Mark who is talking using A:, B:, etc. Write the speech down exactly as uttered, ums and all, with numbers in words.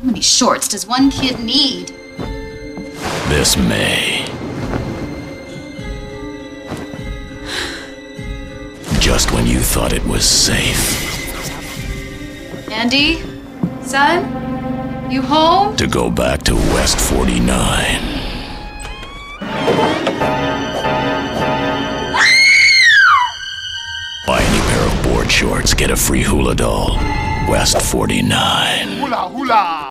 A: How many shorts does one kid need?
B: This May. Just when you thought it was safe.
A: Andy? Son? You home?
B: To go back to West forty-nine. Buy any pair of board shorts, get a free Hula doll. West forty-nine.
C: Hula Hula!